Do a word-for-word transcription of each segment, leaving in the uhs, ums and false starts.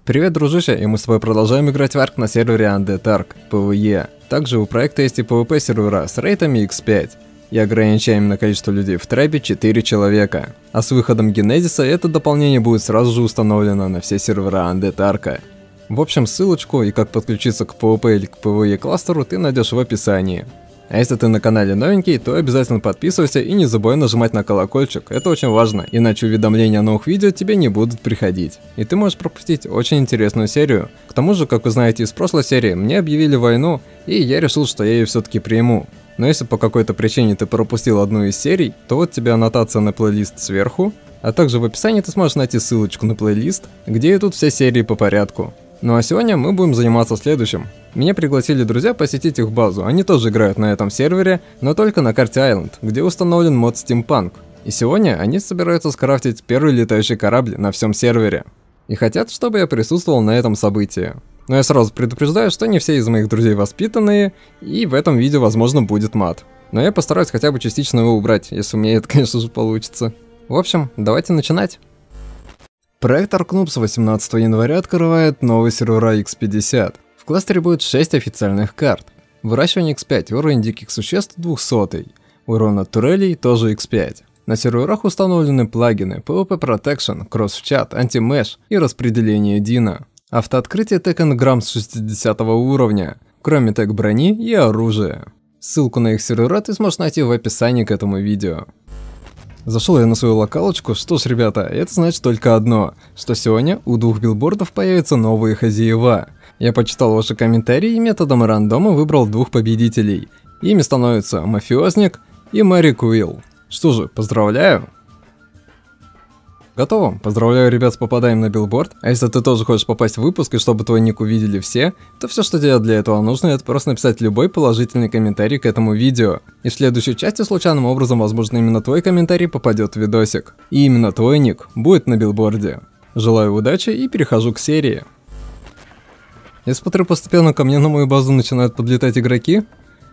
Привет, дружище, и мы с тобой продолжаем играть в Арк на сервере Undead Ark, PvE. Также у проекта есть и PvP сервера с рейтами икс пять. И ограничаем на количество людей в трапе четыре человека. А с выходом Генезиса это дополнение будет сразу же установлено на все сервера Undead Ark. В общем, ссылочку и как подключиться к PvP или к PvE кластеру ты найдешь в описании. А если ты на канале новенький, то обязательно подписывайся и не забывай нажимать на колокольчик, это очень важно, иначе уведомления о новых видео тебе не будут приходить. И ты можешь пропустить очень интересную серию. К тому же, как вы знаете из прошлой серии, мне объявили войну, и я решил, что я ее все-таки приму. Но если по какой-то причине ты пропустил одну из серий, то вот тебе аннотация на плейлист сверху, а также в описании ты сможешь найти ссылочку на плейлист, где идут все серии по порядку. Ну а сегодня мы будем заниматься следующим. Меня пригласили друзья посетить их базу, они тоже играют на этом сервере, но только на карте Island, где установлен мод Steampunk. И сегодня они собираются скрафтить первый летающий корабль на всем сервере. И хотят, чтобы я присутствовал на этом событии. Но я сразу предупреждаю, что не все из моих друзей воспитанные, и в этом видео возможно будет мат. Но я постараюсь хотя бы частично его убрать, если у меня это, конечно же, получится. В общем, давайте начинать. Проект Аркнуб с восемнадцатого января открывает новый сервера икс пятьдесят. В кластере будет шесть официальных карт. Выращивание икс пять, уровень диких существ двухсотый. Урон от турелей тоже икс пять. На серверах установлены плагины PvP Protection, Cross-Chat, Anti-Mesh и распределение Дина. Автооткрытие тег энграмм с шестидесятого уровня, кроме тег брони и оружия. Ссылку на их сервера ты сможешь найти в описании к этому видео. Зашел я на свою локалочку, что ж, ребята, это значит только одно, что сегодня у двух билбордов появятся новые хозяева. Я почитал ваши комментарии и методом рандома выбрал двух победителей. Ими становятся Мафиозник и Мэри Куилл. Что же, поздравляю! Готово? Поздравляю, ребят, с попаданием на билборд. А если ты тоже хочешь попасть в выпуск и чтобы твой ник увидели все, то все, что тебе для этого нужно, это просто написать любой положительный комментарий к этому видео. И в следующей части случайным образом, возможно, именно твой комментарий попадет в видосик. И именно твой ник будет на билборде. Желаю удачи и перехожу к серии. Я смотрю, постепенно ко мне на мою базу начинают подлетать игроки.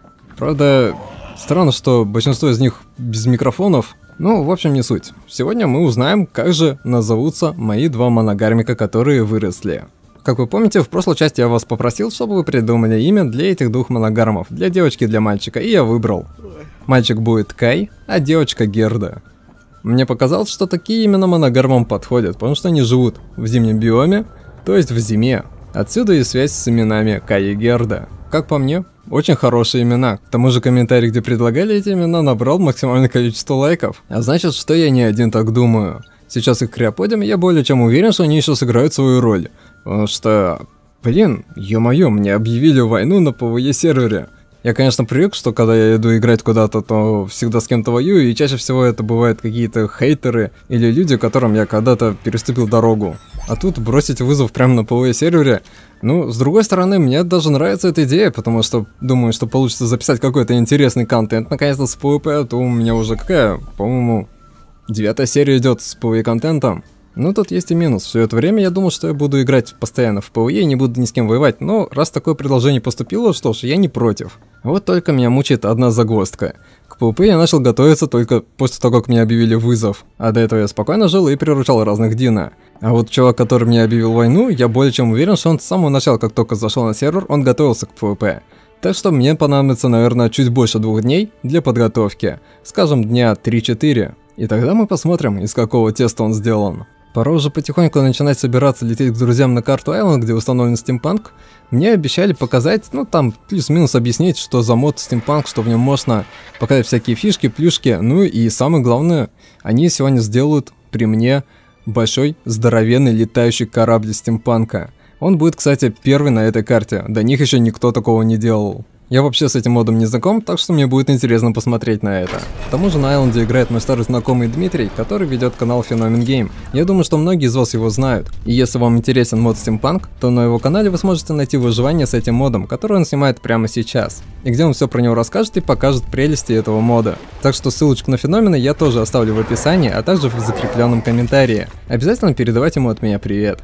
Правда, странно, что большинство из них без микрофонов. Ну, в общем, не суть. Сегодня мы узнаем, как же назовутся мои два моногармика, которые выросли. Как вы помните, в прошлой части я вас попросил, чтобы вы придумали имя для этих двух моногармов, для девочки и для мальчика, и я выбрал. Мальчик будет Кай, а девочка Герда. Мне показалось, что такие имена моногармам подходят, потому что они живут в зимнем биоме, то есть в зиме. Отсюда и связь с именами Кай и Герда. Как по мне, очень хорошие имена. К тому же комментарий, где предлагали эти имена, набрал максимальное количество лайков. А значит, что я не один так думаю. Сейчас их криоподим, я более чем уверен, что они еще сыграют свою роль. Потому что, блин, ё-моё, мне объявили войну на PvE сервере. Я, конечно, привык, что когда я иду играть куда-то, то всегда с кем-то воюю, и чаще всего это бывают какие-то хейтеры или люди, которым я когда-то переступил дорогу. А тут бросить вызов прямо на PvE сервере. Ну, с другой стороны, мне даже нравится эта идея, потому что думаю, что получится записать какой-то интересный контент наконец-то с PvP, а то у меня уже какая, по-моему, девятая серия идет с PvE контентом. Ну, тут есть и минус. Все это время я думал, что я буду играть постоянно в PvE и не буду ни с кем воевать, но раз такое предложение поступило, что ж, я не против. Вот только меня мучает одна загвоздка. К PvP я начал готовиться только после того, как мне объявили вызов, а до этого я спокойно жил и приручал разных Дина. А вот чувак, который мне объявил войну, я более чем уверен, что он с самого начала, как только зашел на сервер, он готовился к PvP. Так что мне понадобится, наверное, чуть больше двух дней для подготовки, скажем, дня три-четыре. И тогда мы посмотрим, из какого теста он сделан. Пора уже потихоньку начинать собираться лететь к друзьям на карту Island, где установлен Steampunk. Мне обещали показать, ну там плюс-минус объяснить, что за мод Steampunk, что в нем можно показать всякие фишки, плюшки. Ну и самое главное, они сегодня сделают при мне большой здоровенный летающий корабль Steampunk'а. Он будет, кстати, первый на этой карте, до них еще никто такого не делал. Я вообще с этим модом не знаком, так что мне будет интересно посмотреть на это. К тому же на Айленде играет мой старый знакомый Дмитрий, который ведет канал Феномен Гейм. Я думаю, что многие из вас его знают. И если вам интересен мод Steampunk, то на его канале вы сможете найти выживание с этим модом, который он снимает прямо сейчас. И где он все про него расскажет и покажет прелести этого мода. Так что ссылочку на Феномена я тоже оставлю в описании, а также в закрепленном комментарии. Обязательно передавайте ему от меня привет.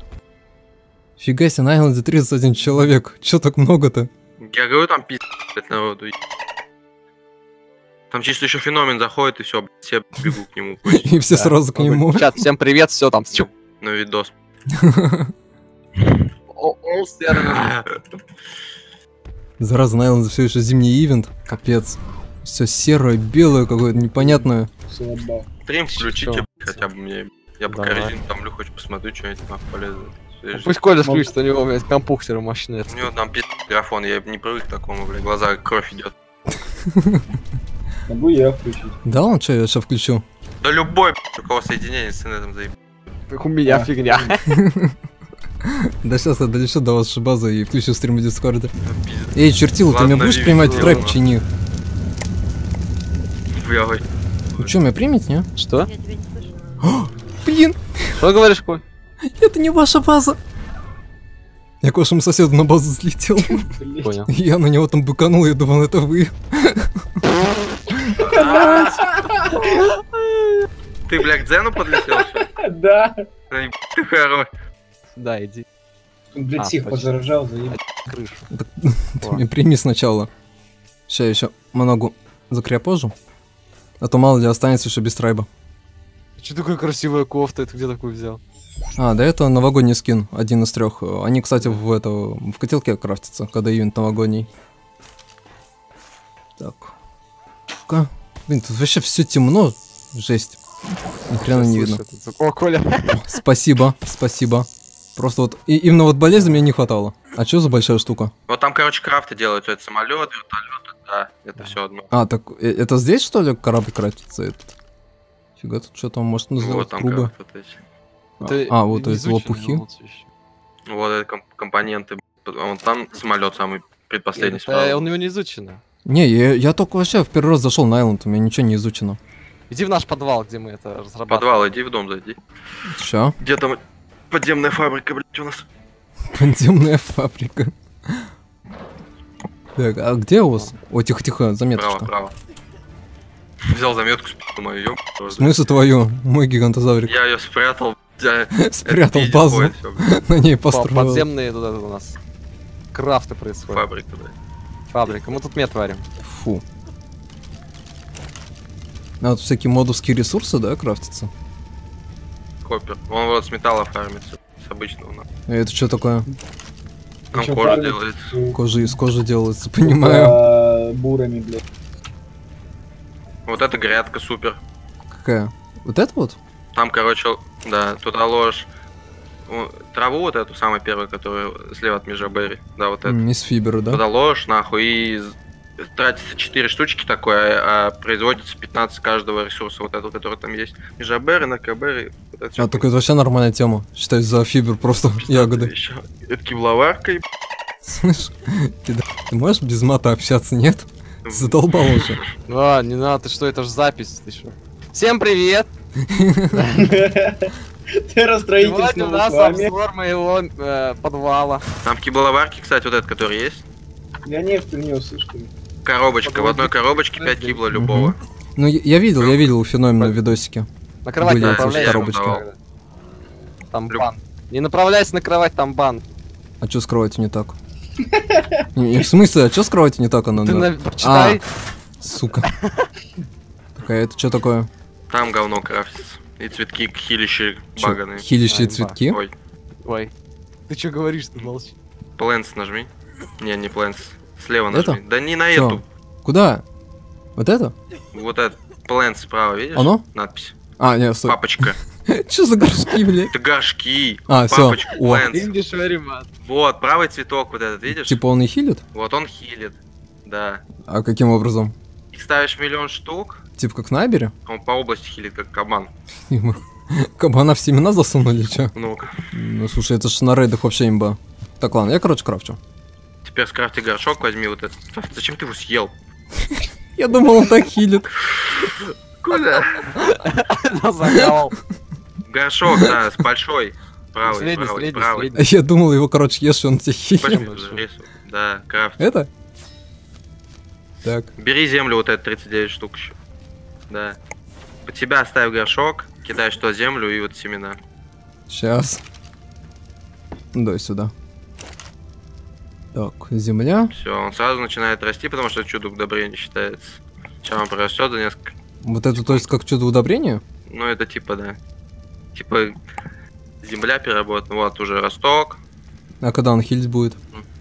Фига себе, на Айленде тридцать один человек, чё так много-то? Я говорю, там пиздец народу. Там чисто еще Феномен заходит, и все, все бегут к нему. И все сразу к нему. Чат, всем привет, все там. На видос. Пол серый. Зараза, наверное, все еще зимний ивент. Капец. Все серое, белое какое-то непонятное. Слабо. Стрим включите, Чё? хотя бы мне. Я пока Давай. резину томлю, хоть посмотрю, что-нибудь нахуй полезное. Ну, пусть Коля включит, у него, блядь, компухтер мощный. У него там пиздец микрофон, я не привык к такому, блядь, глаза кровь идет. Могу я включить. Да, он что, я сейчас включу. Да любой, блядь, у кого соединение с интернетом заеб. Как у меня Да. фигня. Да сейчас я долечу до вашей базы и включу стрим в Дискорде. Пиздец. Эй, чертил, ты Ладно, меня будешь вижу, принимать ладно. трек, чини? Я говорю, Ну что, меня примет, не? Что? Я тебя не слышу. Блин, Что говоришь, Коль? это не ваша база. Я к вашему соседу на базу взлетел. Блин. Понял. Я на него там быканул, я думал, это вы. ты, блядь, к Дзену подлетел, что ли? Да. Да еб- Ты хорош. Да, иди. Блин, А, псих точно. позаражал, заеб. Крышу. Ты меня прими сначала. Сейчас еще моногу закрепожу. А то мало ли останется еще без трайба. Че такая красивая кофта? Ты где такую взял? А, да, это новогодний скин, один из трех. Они, кстати, в это в котелке крафтятся, когда ивент новогодний. Так. Ка. Блин, тут вообще все темно. Жесть. Ни хрена не видно. Слушай, этот- О, Коля. Спасибо, спасибо. Просто вот и, именно вот болезни мне не хватало. А что за большая штука? Вот там, короче, крафты делают, это самолеты, вертолеты, да, это все одно. А, так э, это здесь что ли корабль крафтится этот? Фига тут что там может Вот сделать там трубы. крафты вот эти. Это А, вот не эти изученные лопухи. лучше еще. Вот это ком- компоненты. А вон там самолет самый предпоследний Нет, справа. это у него не изучено. Не, я, я только вообще в первый раз зашел на Айленд, у меня ничего не изучено. Иди в наш подвал, где мы это В разрабатываем. подвал, иди в дом зайди. Ща. Где там подземная фабрика, блядь, у нас? Подземная фабрика. Так, а где у вас? О, тихо-тихо, Право, заметочка. право. Взял заметку, спи***ю мою, ёб. В смысле твою? Мой гигантозаврик. Я ее спрятал, я... Спрятал это базу, пиздец, всё, блядь, на ней По- построил. Подземные тут это у нас крафты происходят. фабрика, да. Фабрика. Мы тут мед варим. Фу. А вот всякие модовские ресурсы, да, крафтятся? Копер. Он вот с металла фармится, с обычного. на. А это что такое? Там Причём кожа фармит делается. с- Кожа из кожи делается, понимаю. а, бурами, блядь. Вот эта грядка супер. Какая? Вот это вот? Там, короче, да, туда ложишь ну, траву вот эту, самую первую, которую слева от Межаберри. Да, вот эту. М, Из фибера, да? Туда ложишь, нахуй, и з- тратится четыре штучки такое, а производится пятнадцать каждого ресурса, вот этого, который там есть. Межаберри, Накаберри, вот это всё. А, только это вообще нормальная тема. Считай, за фибер просто ягоды. Еще. Это кибловарка, и Слышь, ты, да- ты можешь без мата общаться, нет? Ты задолбал уже. А, не надо, ты что, это же запись, ты что? Всем привет! Террастроитель Сегодня у снова нас с вами. обзор моего э, подвала. Там в кибловарке, кстати, вот этот, который есть. Я нефть принес, слышишь? Коробочка, в одной коробочке пять кибла любого. Ну, я, я видел, я видел феномен в видосике. На кровать Были не эти направляйся. коробочки. давал. Там Люб- бан. Не направляйся на кровать, там бан. А что с кроватью не так? Не, в смысле, а что с кроватью не так она? Ты да? на... прочитай. Сука. Такая, это что такое? Там говно крафтится. И цветки хилищие Чё, баганые. хилящие А, цветки? Ой, Ой. Ты что говоришь, ты молчи. плэнс нажми. Не, не плэнс. Слева Это? нажми. Да не на Чё? эту. Куда? Вот это? Вот этот плэнс справа, видишь? Оно? Надпись. А, не, стой. Папочка. Что за горшки, блядь? Это горшки. А, всё. Папочка, О. плэнс. English very much. Вот, правый цветок вот этот, видишь? Типа он и хилит? Вот он хилит. Да. А каким образом? Их ставишь миллион штук, Типа как на Абере? он по области хилит, как кабан. Кабана в семена засунули, чё? Ну-ка. Ну, слушай, это ж на рейдах вообще имба. Так, ладно, я, короче, крафчу. Теперь скрафти горшок, возьми вот этот. Зачем ты его съел? Я думал, он так хилит. Куда? Закал. Горшок, да, с большой. Правый, Средний, правый, средний, правый. средний. Я думал, его, короче, ешь, и он тебе хилит. Возьми большой. туда рису. Да, крафт. Это? Так. Бери землю вот это тридцать девять штук еще. Да. Под себя оставь горшок, кидаешь туда землю и вот семена. Сейчас. Дай сюда. Так, земля. Все, он сразу начинает расти, потому что это чудо удобрения считается. Сейчас он прорастет за несколько. Вот это, то есть, как чудо удобрения? Ну, это типа, да. Типа земля переработана. Вот уже росток. А когда он хилить будет?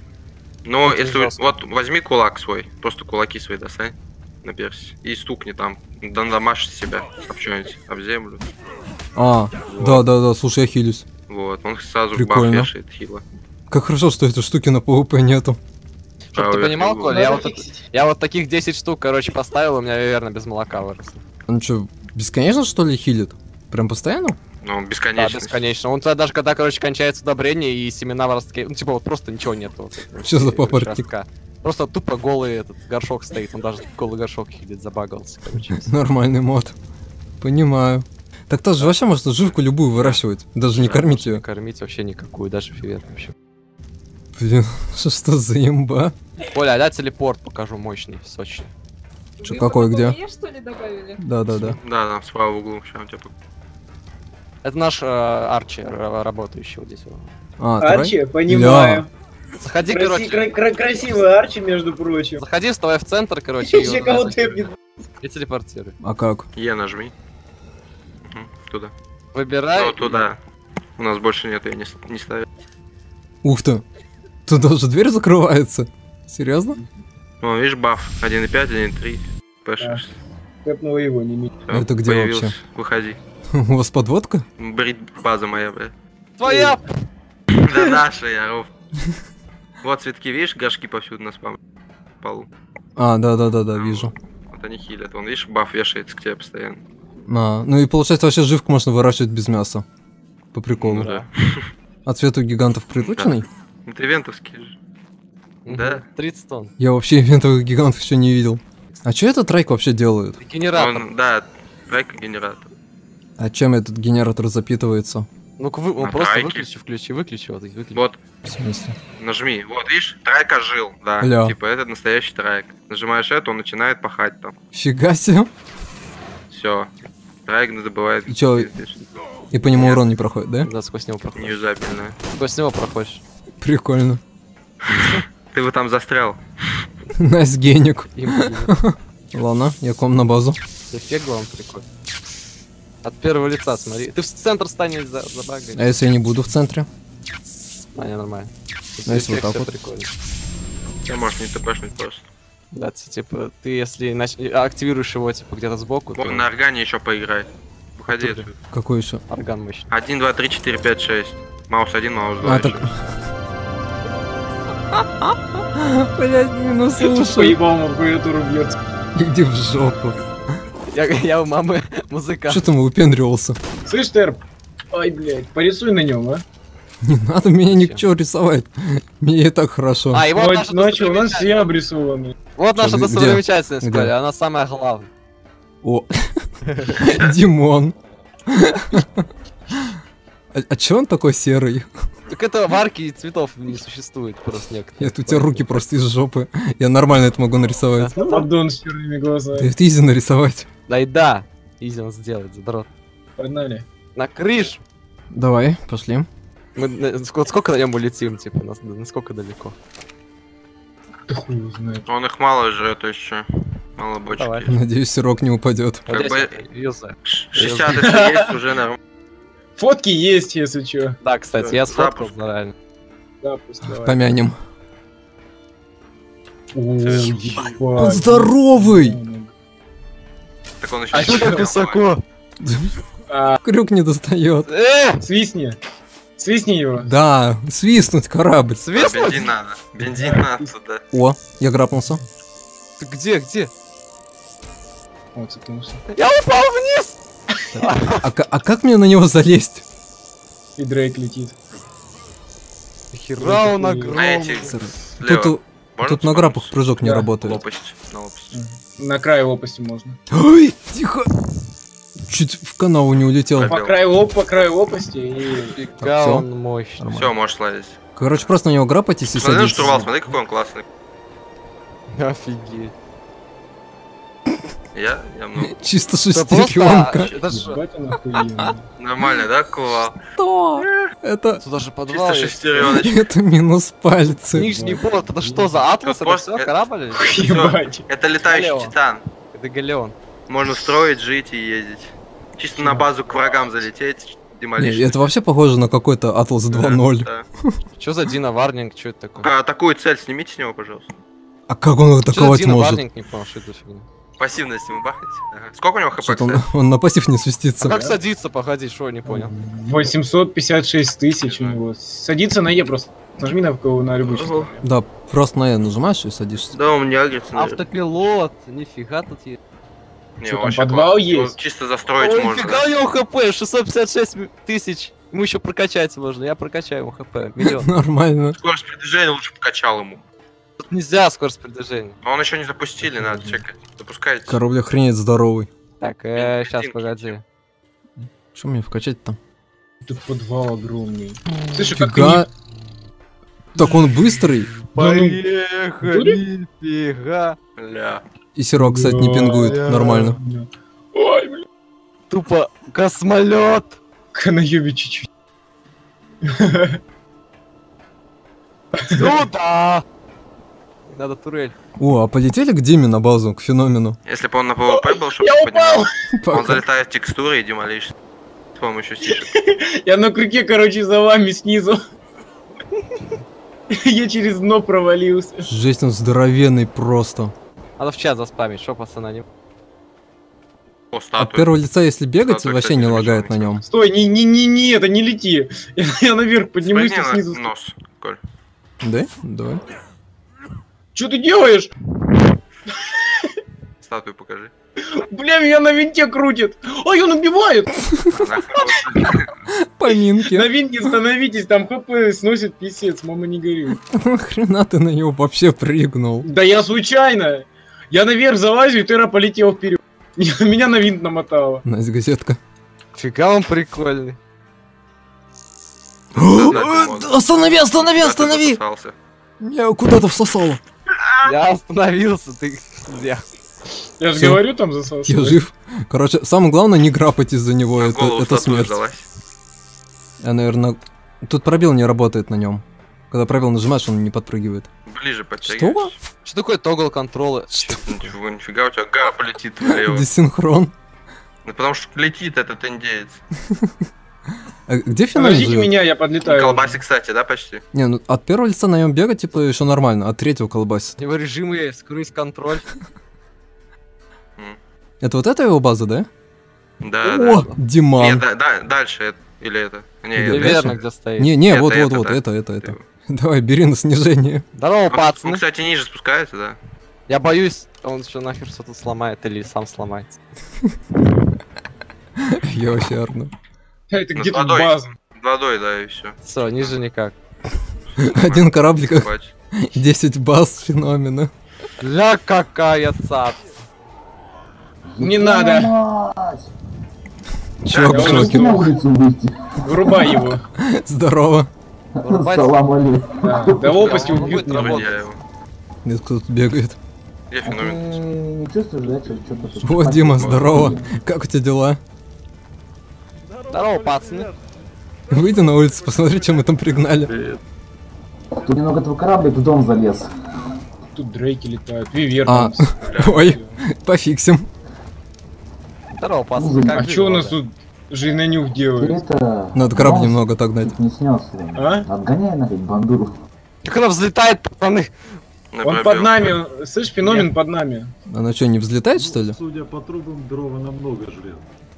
Ну, Это если... жестко. Вот, возьми кулак свой. Просто кулаки свои достань. На перси. И стукни там. Дандамашь себя. Об что-нибудь. Об землю. А, Вот. да-да-да, слушай, я хилюсь. Вот. Он сразу Прикольно. баф вешает хила. Как хорошо, что этой штуки на пэ вэ пэ нету. Чтоб ты Правый понимал, верхний Коля, угол. я Надо вот, фиксить. я вот таких десять штук, короче, поставил, у меня, верно, без молока выросло. Он что, бесконечно что ли хилит? Прям постоянно? Ну, Да, бесконечно. бесконечно. Он тебя даже когда, короче, кончается удобрение и семена в ростке, ну, типа, вот просто ничего нету. Вот, Что за э, папоротник? ростка. Просто тупо голый этот горшок стоит, он даже голый горшок хилит, забагался, короче. Нормальный мод. Понимаю. Так тоже вообще можно живку любую выращивать, даже не Да, кормить можно не ее. кормить вообще никакую, даже фивет вообще. Блин, что что за имба? Коля, а дай телепорт покажу мощный, сочный. Чё, Вы какой, его где? мне, что ли, добавили? Да-да-да. Да, да, справа в углу. Сейчас он тебя... Это наш э, Арчи, ра- работающий вот здесь. вот. А, давай. Арчи, понимаю. Заходи, Краси- короче, кра- кра- красивый Арчи, между прочим. заходи, вставай в центр, короче, и, Еще вот кого туда тэпнет. и телепортируй. А как? Е нажми. Мгм, туда. Выбирай. Ну, туда. У нас больше нет, я не, с- не ставил. Ух ты. Тут даже дверь закрывается. Серьезно? Вон, видишь, баф. один и пять, один и три. пэ шесть. Тэпнула его, не ми- Всё, Это где появился. вообще? Выходи. У вас подводка? Брит база моя, блядь. Твоя! Да наша, я ров. Вот цветки, видишь, горшки повсюду на спам полу. А, да-да-да-да, вижу. Вот они хилят. Вон, видишь, баф вешается к тебе постоянно. А, ну и получается вообще живку можно выращивать без мяса. По приколу. Ну да. А цвет у гигантов прирученный? Это ивентовский же. Мгм. Да. тридцать тонн. Я вообще ивентовых гигантов еще не видел. А что этот трайк вообще делает? Генератор. Он, да, трайк-генератор. А чем этот генератор запитывается? Ну-ка, вы, он На просто трайке. выключи, включи, выключи, вот, выключи. Вот, В смысле? нажми. Вот, видишь, трайк ожил, да. Ля. Типа, это настоящий трайк. Нажимаешь это, он начинает пахать там. Фига себе. Все. Трайк забывает. И чё, И по нему урон не проходит, да? Да, сквозь него проходишь. Неюзабельная. Сквозь него проходишь. Прикольно. Ты бы там застрял. Найс геник. Им будет. Ладно, я к вам на базу. Эффект главный прикольный. От первого лица смотри. Ты в центр станешь за, за багой. А если я не буду в центре? А, не, нормально. А если вот так Всё вот? прикольно. Тебя может не тпшнуть просто. Да, ты, типа, ты если нач- активируешь его, типа, где-то сбоку, то Вон на органе еще поиграй. Выходи Оттуда. отсюда. Какой еще? орган мощный. один, два, три, четыре, пять, шесть. Маус один, маус два. А, так... Блять, минус Тут уши. поебал, он клавиатуру бьет. Иди в жопу. Я, я у мамы музыкант. Что там выпендривался? Слышь, Терп? Ай, блядь, порисуй на нем, а? Не надо меня ни к чему рисовать. Мне и так хорошо. А, и вот Ну, наша ну а чё, у нас достопримечательность. все обрисованы. Вот наша Чё, где? достопримечательность, Где? Коля, она самая главная. О, Димон. А, а чё он такой серый? Так это в арке цветов не существует просто некоторые. Нет, у тебя руки просто из жопы. Я нормально это могу нарисовать. Поддон с черными Да глазами. это изи нарисовать. Да и да. Изи он сделает, задрот. Погнали. На крыш! Давай, пошли. Мы на- ск- сколько на нем улетим, типа, нас- насколько далеко? Да хуй его знает. Он их мало жрет еще. Мало бочек Давай. есть. Надеюсь, сирок не упадет. Вот Как здесь бы- вот юзаю. Ш- шестьдесят если есть, уже нормально. Фотки есть, если чё. Да, кстати, я сфоткал, Запуск. да, реально. Запуск давай. Помянем. О, Он ебать. здоровый! Так он еще А не что так понял, высоко? А, Крюк не достает. Э! свистни. Свистни его. Да, свистнуть корабль. Да, Свистнуть? бензин надо. Бензин надо туда. О, я грапнулся. Ты где, где? Вот, цепнулся. Я упал вниз! А, ка- а как мне на него залезть? И Дрейк летит. Хера он На огромный. эти Тут, слева. у- Можно тут на вспомнить? грапах прыжок не Да. работает. Лопасть. На лопасть. На край лопасти можно. Ой, тихо. Чуть в канаву не улетел. Пробел. По краю лоп, по краю лопасти и... Фига Так, всё. он мощный. Нормально. Все, можешь слазить. Короче, просто на него грапайтесь и Смотри на садитесь. штурвал, смотри, какой он классный. Офигеть. Я? Я много. Чисто Это шестеренка. просто... Это ж... Ебать он охуенный. Нормально, да, кувал? Что? Это... Тут даже подвал Чисто есть. шестереночка. Это минус пальцы. Нижний порт, это что за атлас? Это Это просто- все корабль? или? Ебать. Это летающий Галеон. титан. Это галеон. Можно строить, жить и ездить. Чисто на базу к врагам залететь, Demolition. это вообще похоже на какой-то Атлас два ноль. Да. Что за Дина Варнинг? Что это такое? А такую цель снимите с него, пожалуйста. А как он Что за атаковать Дина может? Варнинг? Не понял, что это за фигня. Пассивность ему бахать. Ага. Сколько у него хп, Что-то он, кстати? он на пассив не А свистится. как садиться? Погоди, что не понял. восемьсот пятьдесят шесть тысяч у него. Садится на Е просто. Нажми на, на любую частоту. Да, просто на Е нажимаешь и садишься. Да, он не агрится, наверное. Автопилот, нифига тут есть. Не, Что, там вообще подвал классно. есть? Его чисто застроить Ой, можно. нифига у него хп, шестьсот пятьдесят шесть тысяч. Ему еще прокачать можно, я прокачаю ему хп. Миллион. Нормально. Скорость передвижения лучше покачал ему. Тут нельзя скорость передвижения. Но он еще не запустили, надо чекать. Запускайте. Корабль охренеть здоровый. Так, э, сейчас, Картинки. погоди. Что мне вкачать там? Тут подвал огромный. Слушай, как ты Фига. не... Так он быстрый. Да ну, Поехали, фига. Ля. И Серег, кстати, не пингует. Да. Нормально. Ой, блин. Тупо космолет. Канаюби чуть-чуть. Сюда. Надо турель. О, а полетели к Диме на базу, к феномену. Если бы он на ПВП был, чтобы Я ты понимал, упал! он залетает в текстуры и демолишь. С помощью сишек. Я на крюке, короче, за вами снизу. Я через дно провалился. Жесть, он здоровенный просто. Надо в чат заспамить, что пацана не... О, От статуя. первого лица, если бегать, Статуя, вообще кстати, не замечательная лагает на нем. Стой, не, не, не, не, это не лети. Я, я наверх поднимусь, Спрыгни ты на снизу. нос, Коль. Да? Давай. Что ты делаешь? Статую покажи. Бля, меня на винте крутит. Ой, он убивает. А нахуй. Поминки. На винте становитесь, там хп сносит писец, мама не горюй. Хрена ты на него вообще прыгнул. Да я случайно. Я наверх залазю, и Тера полетел вперед. Меня на винт намотало. Настя, газетка. Фига он прикольный. Останови, останови, Куда ты останови! засосался? Меня куда-то всосало. Я остановился, ты... Я... Я же Всё. говорю, там засосал. Я жив. Короче, самое главное не грапать из-за него, На это, голову это статуя смерть. сдалась. Я, наверное... Тут пробел не работает на нем. Когда пробел нажимаешь, он не подпрыгивает. Ближе подтягивайся. Что такое тогл контрола? Что? Нифига, нифига, у тебя гара полетит влево. Десинхрон. Ну потому что летит этот индеец. А где феномен Подождите живет? меня, я подлетаю. Колбасе, кстати, да, почти? Не, ну от первого лица на нем бегать, типа, еще нормально, от третьего колбасит. У него режимы есть, круиз-контроль. Это вот это его база, да? Да, О, да. Нет, Диман. да, да, дальше это. Или это? Не, Или это дальше? Верно, где стоит. Не, не, Это, вот, вот, это, вот, да. это, это, это. Давай, бери на снижение. Здорово, Он, пацаны. кстати, ниже спускается, да. Я боюсь, он еще нахер что-то сломает или сам сломается. Я вообще орну. Это Ну, где с тут водой. база? Водой, да, и все. Все, ниже никак. Один кораблик, десять баз феномена. Ля какая цап. Не надо. Чувак Я в уже шоке. На улицу выйти. Вырубай его. Здорово. Вырубать- Салам алейкум. Да, до лопасти Он убьют будет меня. работать. Я его. Нет, кто-то бегает. Я А ты феномен. не чувствуешь, да, что- что-то тут? О, Дима, здорово. Как у тебя дела? Здорово, пацаны. Выйди на улицу, посмотри, чем мы там пригнали. Тут немного твой кораблик в дом залез. Тут дрейки летают. Вивер. А, там. ой, пофиксим. Здорово, пацаны. Как А что у нас дела? тут жирнанюх Ты делает? это... Надо корабль нос немного отогнать. чуть не снес. А? Отгоняй нафиг бандуру. Как она взлетает, пацаны. На Он пробел. под нами. Слышь, феномен под нами. Она что, не взлетает, что ли? Судя по трубам, дрова намного жрет.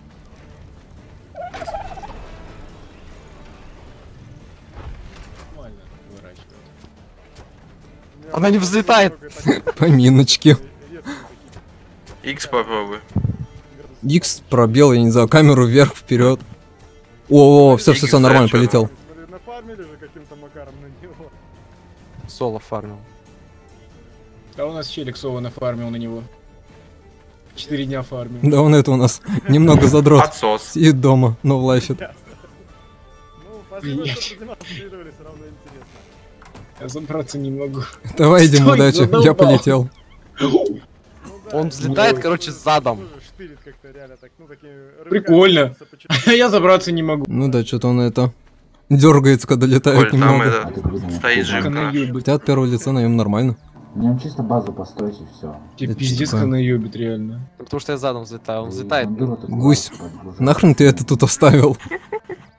Она не взлетает. Поминочки. Икс попробуй. Икс, пробел, я не знаю, камеру вверх, вперед. О, все, все, все, нормально, полетел. Нафармили же каким-то макаром на него. Соло фармил. А у нас челик Сова нафармил на него. Четыре дня фармил. Да он это у нас немного задрот. Отсос. Сидит дома, но влачит. Ну, спасибо, Блядь. что продемонстрировали, все равно интересно. Я забраться не могу. Давай, Дим, Стой, удачи, я задолбал. полетел. Ну, да, Он взлетает, короче, задом. тоже штырит как-то реально так, ну, такими рывками Прикольно. двигаться по чуть-чуть. А я забраться не могу. Ну да, что-то он это... Дергается, когда летает Коль, там немного. А это... ты блин, Стоит ты- жирка наша. Канаюбит. Хотя от первого лица на нем нормально. Мне чисто базу построить и все. Тебе Это пиздец что такое? канаюбит, реально. Потому что я задом взлетаю. Он взлетает. Гусь. Нахрен ты это тут оставил?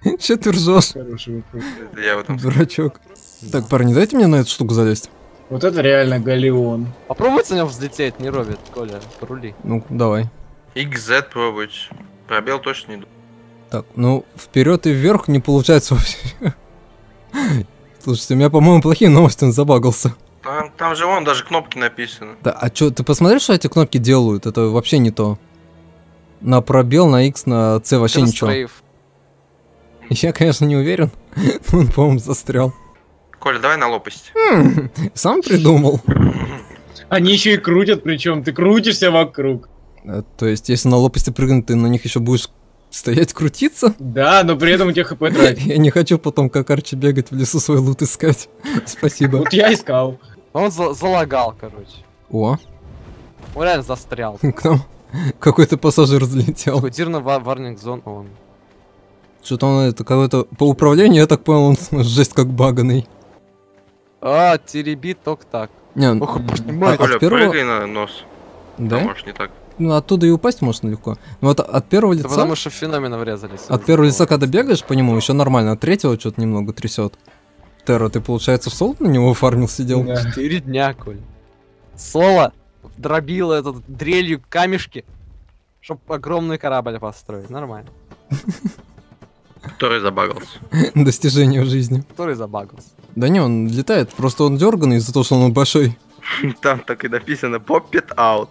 Че ты ржешь, Хороший вопрос. Это я в этом дурачок? Так, парни, дайте мне на эту штуку залезть. Вот это реально галеон. Попробуйте на него взлететь, не робит, Коля, порули. Ну, давай. икс зет пробовать. Пробел точно не иду. Так, ну, вперед и вверх не получается вообще. Слушайте, у меня, по-моему, плохие новости, он забагался. Там, там же вон даже кнопки написаны. Да, а чё, ты посмотри, что эти кнопки делают? Это вообще не то. На пробел, на X, на C вообще ничего. Крострейв. Я, конечно, не уверен, но он, по-моему, застрял. Коля, давай на лопасть. М, Сам придумал. Они еще и крутят, причем ты крутишься вокруг. Э, То есть, если на лопасти прыгнуть, ты на них еще будешь стоять крутиться? Да, но при этом у тебя хп тратит. Я не хочу потом, как Арчи, бегать в лесу свой лут искать. Спасибо. Вот я искал. Он за- залагал, короче. О, Он реально застрял. к нам какой-то пассажир взлетел. Такой тирно варнинг зон, он. Что-то он это какое-то по управлению, я так понял, он жесть как баганый. А, теребит только так. Не, Ох, а- понимаете. от Коля, первого- прыгай на нос. Да? Может, не так. Ну, оттуда и упасть можно легко. Ну, вот от первого Это лица, потому что в феномена врезались. от первого лица, когда бегаешь по нему, еще нормально, от третьего что-то немного трясет. Терра, ты, получается, в соло на него фармил, сидел? Да. Четыре дня, Коль. Соло дробило этот дрелью камешки, чтоб огромный корабль построить. Нормально. Который забагался. Достижение в жизни. Который забагался. Да не, он летает, просто он дерганый из-за того, что он большой. Там так и написано Pop it out.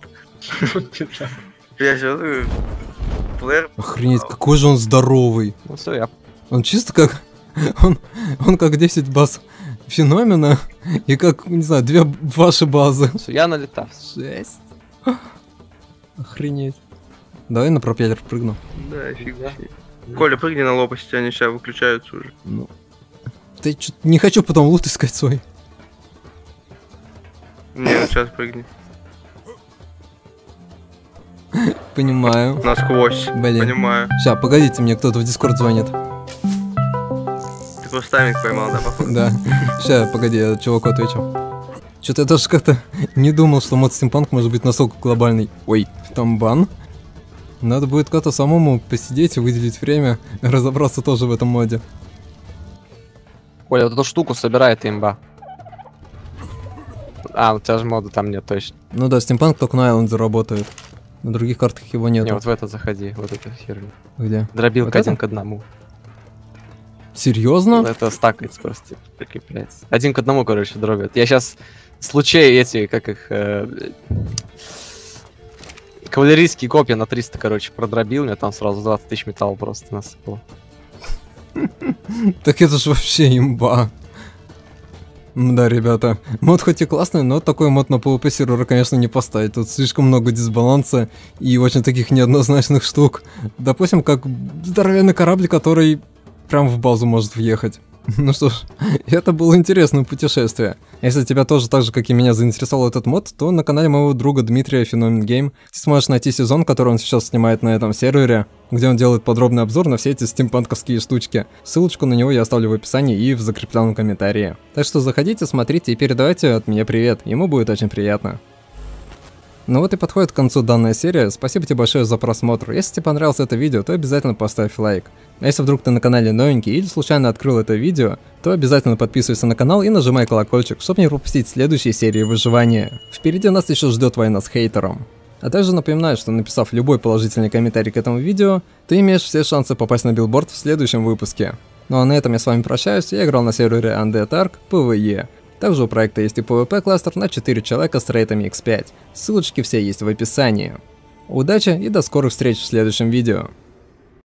Я сейчас... Флэр... Охренеть, какой же он здоровый. Ну все, я... Он чисто как... Он, он как десять баз феномена и как, не знаю, две ваши базы. Всё, я налетав. Жесть. Охренеть. Давай на пропеллер прыгну. Да, фиг. Коля, прыгни на лопасти, они сейчас выключаются уже. Ну. Да я чё-то не хочу потом лут искать свой. Не, ну сейчас прыгни. Понимаю. Насквозь. Блин. Понимаю. Сейчас, погодите, мне кто-то в Дискорд звонит. Ты просто тайминг поймал, да, походу? Да. Сейчас, погоди, я чуваку отвечу. Что-то я даже как-то не думал, что мод стимпанк может быть настолько глобальный. Ой, там бан. Надо будет как-то самому посидеть и выделить время, разобраться тоже в этом моде. Коля, вот эту штуку собирает имба. А, у тебя же мода там нет, точно. Ну да, стимпанк только на Айленде работает. На других картах его нет. Не, вот в это заходи, вот эту херню. Где? Дробилка Вот это? один к одному. Серьезно? Это стакается просто, прикрепляется. Один к одному, короче, дробят. Я сейчас случаи эти, как их... Э, кавалерийские копья на триста, короче, продробил, у меня там сразу двадцать тысяч металла просто насыпало. Так это же вообще имба. Да, ребята, мод хоть и классный, но такой мод на пи ви пи сервера, конечно, не поставить. Тут слишком много дисбаланса и очень таких неоднозначных штук. Допустим, как здоровенный корабль, который прям в базу может въехать. Ну что ж, это было интересное путешествие. Если тебя тоже так же, как и меня, заинтересовал этот мод, то на канале моего друга Дмитрия Феномен Гейм ты сможешь найти сезон, который он сейчас снимает на этом сервере, где он делает подробный обзор на все эти стимпанковские штучки. Ссылочку на него я оставлю в описании и в закрепленном комментарии. Так что заходите, смотрите и передавайте от меня привет, ему будет очень приятно. Ну вот и подходит к концу данная серия. Спасибо тебе большое за просмотр. Если тебе понравилось это видео, то обязательно поставь лайк. А если вдруг ты на канале новенький или случайно открыл это видео, то обязательно подписывайся на канал и нажимай колокольчик, чтобы не пропустить следующие серии выживания. Впереди нас еще ждет война с хейтером. А также напоминаю, что написав любой положительный комментарий к этому видео, ты имеешь все шансы попасть на билборд в следующем выпуске. Ну а на этом я с вами прощаюсь. Я играл на сервере Undead Ark пи ви и. Также у проекта есть и пи ви пи-кластер на четыре человека с рейтами икс пять. Ссылочки все есть в описании. Удачи и до скорых встреч в следующем видео.